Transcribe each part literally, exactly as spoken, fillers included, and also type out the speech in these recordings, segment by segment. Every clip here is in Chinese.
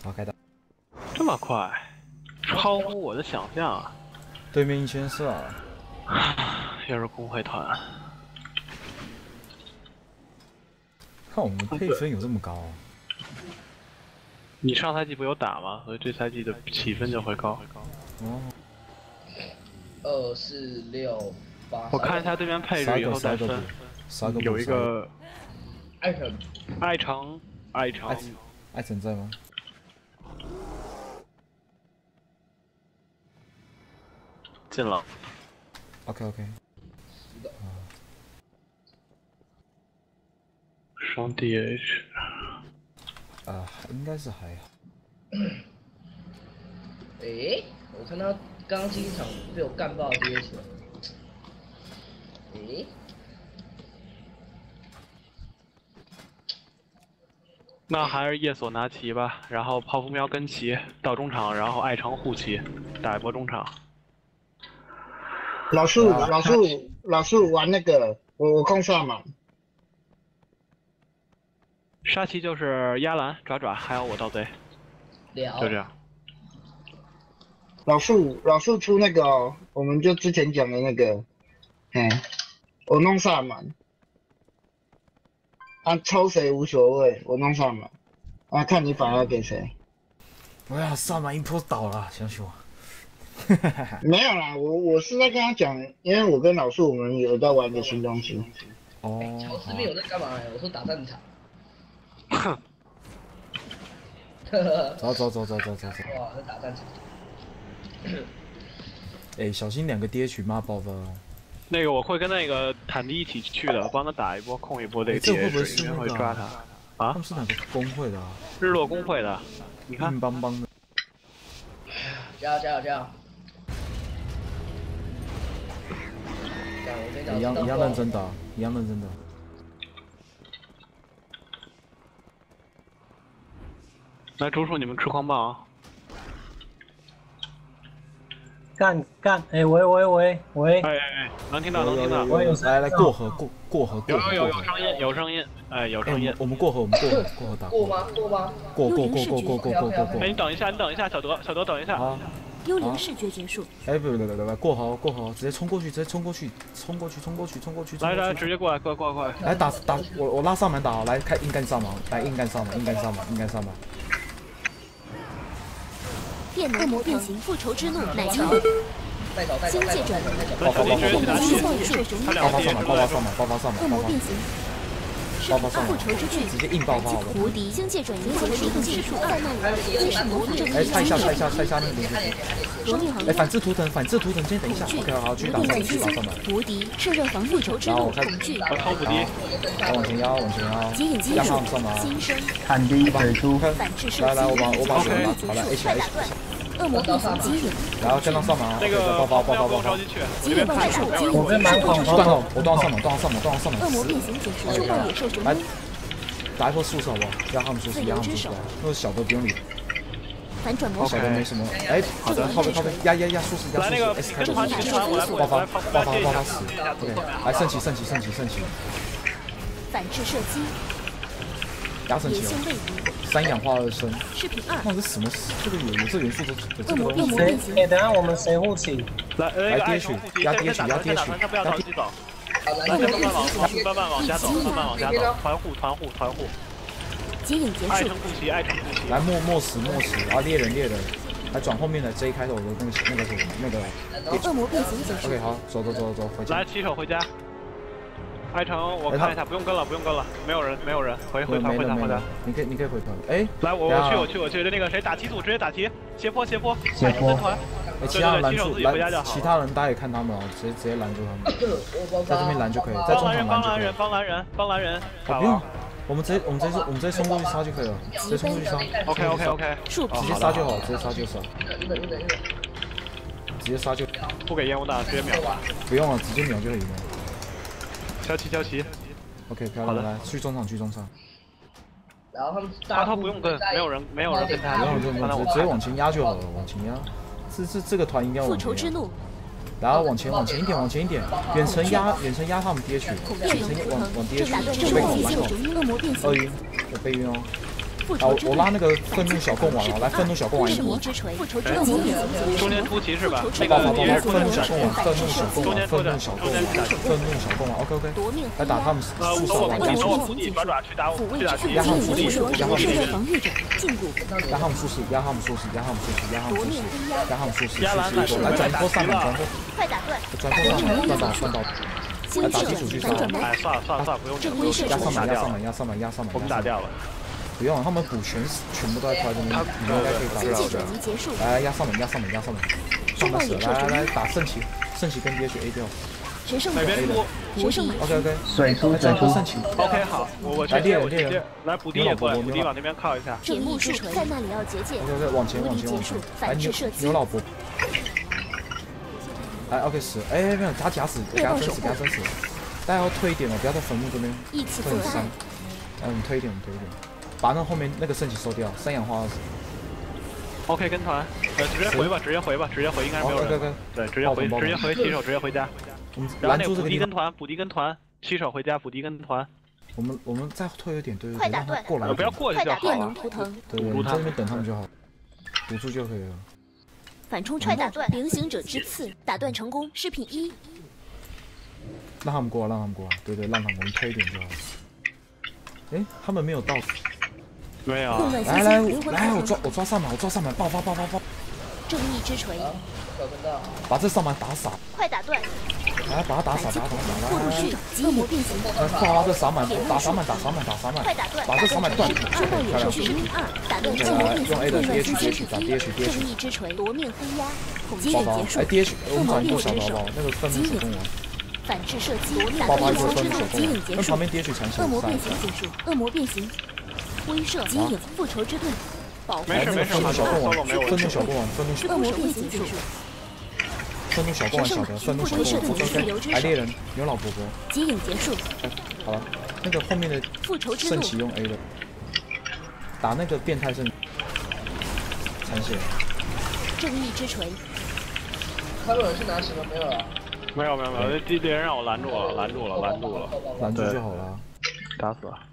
好，开打。 这么快，超乎我的想象啊！ 对面一千四啊！ 又是工会团。 看我们的配分有这么高啊！ 你上赛季不有打吗？所以这赛季的起分就会高。 哦。 二四六八。 我看一下对面配置以后再分。有一个。 爱城。 爱城，爱城。 爱城在吗？ 进了 ，OK OK。 上 D H。 啊，应该是还好。 诶，我看他刚刚第一场被我干爆 D H 了。诶。 那还是夜索拿旗吧，然后泡芙喵跟旗到中场，然后爱城护旗，打一波中场。 老树，老树，老树玩那个，我我控上嘛。 杀旗就是压蓝、爪爪，还有我盗贼，就这样。 老树，老树出那个、哦，我们就之前讲的那个，哎，我弄萨满，啊，抽谁无所谓，我弄萨满，啊，看你反而给谁。 哎呀，萨满一波倒了，相信我。 没有啦，我我是在跟他讲，因为我跟老树我们有在玩一个新东西。 哦。乔斯密我在干嘛？我说打战场。 走走走走走走走。 哇，在打战场。 哎，小心两个 D H 骂爆的哦。 那个我会跟那个坦迪一起去的，帮他打一波，控一波这个 D H， 这会不会是那个？ 会抓他。啊？ 他们是哪个工会的啊？ 日落工会的。你看。 硬邦邦的。 加油加油加油！ 一样一样认真打，一样认真打。 来，竹鼠，你们吃狂棒啊！ 干干，哎喂喂喂喂！ 哎哎哎，能听到能听到。 来来过河过过河过河。 有有有声音有声音，哎有声音。 我们过河我们过河过河打。 过吗？过吗？ 过过过过过过过过过。 哎，你等一下，你等一下，小德小德等一下。 啊。 幽灵视觉结束。 哎，不不不不不，过河过河，直接冲过去，直接冲过去，冲过去，冲过去，冲过去。 来来，直接过来，过来过来过来。 来打打，我我拉上门打，来开硬干上门，来硬干上门，硬干上门，硬干上门。 变恶魔变形，复仇之怒，奶青。星界转移。 爆发爆发爆发！ 爆发上门，爆发上门，爆发上门。 恶魔变形。 爆发上复仇之剧， 直接硬爆发了。 无敌星界转移，复仇技术再慢来，这是魔力。 哎，拆一下，拆一下，拆一下那个连接器。 夺命航。 哎，反制图腾，反制图腾，先等一下。OK， 好，继续打上门，继续打上门。 无敌炽热防复仇之怒，恐惧。 我超无敌。 来往前腰，往前腰。 接引技术，新生。 砍低水珠。 反制射击。 来来，我把我把手拿好了，一起来一起。 恶魔变形接引， 然后跟到上门， 那个爆发爆发爆发！ 接引怪兽接引， 我这蛮恐怖。 断后，我断上门，断上门，断上门。 恶魔变形结束，触动野兽神来，打一波速射好不好？让他们速射，让他们速射。那个小的不用理。 反转魔小的没什么。哎，好的，靠边靠边，压压压速射，压速射 ，S 开头，爆发爆发爆发死 ，OK， 来圣骑圣骑圣骑圣骑。 反制射击。 压圣骑了。 三氧化二砷。 视频二。 那这什么？这个有有这元素的有这个东西。 谁？哎，等下我们谁护旗？ 来， 来 D H， 压 D H， 压 D H， 他不要着急走。来，慢慢往，慢慢往下走，慢慢往下走。团护，团护，团护。 接引结束。 爱城护旗，爱城护旗。 来，末末死，末死啊！猎人，猎人，来转后面的 J 开头的那个那个那个。 恶魔变形结束。 OK， 好，走走走走走，回家。 来，骑手回家。 爱城，我看一下，不用跟了，不用跟了，没有人，没有人，回回团，回团，回团。 你可以，你可以回团。哎， 来，我我去，我去，我去，那个谁打旗组，直接打旗，斜坡，斜坡， 斜坡。 哎，其他人拦住，拦，其他人大家也看他们哦，直接直接拦住他们，在这边拦就可以，在中场拦就可以。 帮拦人，帮拦人，帮拦人。 不用，我们直接，我们直接，我们直接冲过去杀就可以了，直接冲过去杀。 OK OK OK， 直接杀就好，直接杀就杀。直接杀就。 不给烟雾弹，直接秒。 不用了，直接秒就赢了。 交旗，交旗。 OK， 漂亮，来去中场，去中场。 然后他们大他不用跟，没有人，没有人跟他， 不用不用，直直接往前压就好了，往前压。这这这个团一定要往前压。复仇之怒。然后往前往前一点，往前一点，远程压远程压他们 D H， 远程往往 D H， 被恐完恐。鳄鱼，有被晕哦。 好，我拉那个愤怒小贡丸了，来愤怒小贡丸一波。 中间出骑士吧，那个爆发爆发，愤怒小贡丸，愤怒小贡丸，愤怒小贡丸，愤怒小贡丸 ，OK OK， 来打他们四少丸，压缩。 把爪去打我，去打去压他们舒适，压他们舒适， 防御者禁锢， 压他们舒适，压他们舒适，压他们舒适，压他们舒适，压他们舒适， 压蓝了， 来转波上满，转波， 快打断， 转波上满，转到转到，来打基础去上。 哎，算了算了算了，不用不用， 压上满，压上满，压上满，压上满， 我们打掉了。 不用，他们补全全部都在快中，你们应该可以打掉。来压上满，压上满，压上满，上满死，来来来打圣骑，圣骑跟 D H A 掉。 神圣哪边出？ 神圣 OK OK， 水出水出圣骑。 OK 好，我我去接我去接，来补滴也过来，补滴往那边靠一下。 铁木之锤在那里要结界。 OK OK， 往前往前往前，来牛牛老伯。来 OK 死，哎没有，他假死，给他真死，给他真死。大家要退一点哦，不要在坟墓这边。会很伤。嗯，推一点，推一点，把那后面那个圣骑收掉，三氧化二十。 OK 跟团，呃直接回吧，直接回吧，直接回应该是没有人。对，直接回，直接回七手，直接回家。然后那个补敌跟团，补敌跟团，七手回家，补敌跟团。 我们我们再退一点，对对对，让他过来。 不要过去就好了。 对对，你在那边等他们就好，堵住就可以了。 反冲踹打断，菱形者之刺打断成功，饰品一。 让他们过，让他们过，对对，让他们，我们退一点就好。哎，他们没有到。 没有。 来来来，我抓我抓上满，我抓上满，爆发爆发爆！ 正义之锤。 把这上满打傻。 快打断！ 来，把他打傻，把他打傻，来来来。 恶魔变形。 来，爆发这傻满，打傻满，打傻满，打傻满。 快打断！ 把这傻满断。 追到野兽是品二，打断恶魔变形。 用 A 的 D H D H 打 D H D H。 正义之锤夺命黑鸦，基爆引结束。 发，哎 D H， 我们找一波小宝宝，那个愤怒小公王。 反制射击，打爆发断恶魔之一波愤怒小盾，基引结束。 跟旁边 D H 缠起来。 恶魔变形结束，恶魔变形。威慑，基引复仇之盾，保护。 没事没事， 愤怒小公王，愤怒小公王，愤怒恶魔变形结束。 愤怒小公王小的，愤怒小公王 ，OK， 来猎人，牛老伯伯。 基引结束。 好了，那个后面的复仇之怒， 圣骑用 A 的，打那个变态圣残血。 正义之锤。 他们是拿什么没有了？ 没有没有没有，这猎人让我拦住了，拦住了，拦住了， 拦住就好了， 打死了。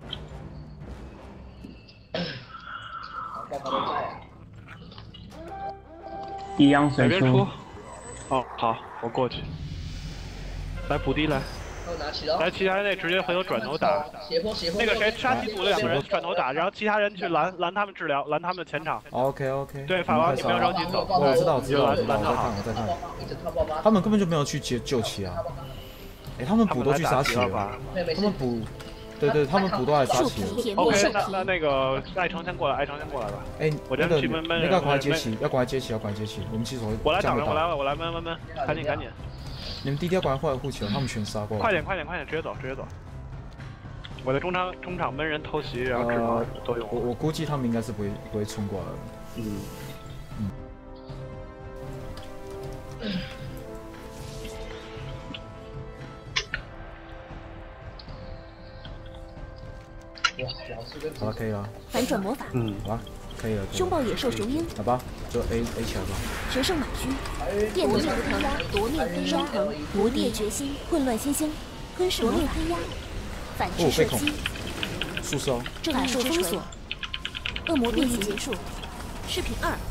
一样水出。 哦，好，我过去。来补地来。来，其他人那直接回头转头打。那个谁，杀鸡组的两个人转头打，然后其他人去拦拦他们治疗，拦他们的前场。 OK OK。 对，法王你不要着急走。 我知道，我知道，我知道，我在看，我在看。他们根本就没有去接救齐啊！哎，他们补都去杀齐了。他们补，对对，他们补都来杀齐了。 OK， 那那那个爱城先过来，爱城先过来吧。 哎， 我这去闷闷。 那个要赶快接齐，要赶快接齐，要赶快接齐。我们骑手我来挡人，我来我来闷闷闷，赶紧赶紧。 你们第一条赶快过来护旗，他们全杀过来。 快点快点快点，直接走直接走。我的中场中场闷人偷袭，然后治疗都用。 我我估计他们应该是不会不会冲过来的。 嗯嗯。好了，可以了。 反转魔法。 嗯， 好了，可以了。 凶暴野兽雄鹰。 好吧，就 A A 起来吧。 神圣马驹，电能图腾，夺命黑升腾，魔帝决心，混乱新星，吞噬夺命黑鸦，反制射击， 宿舍哦， 正义之锤，恶魔变形结束，饰品二，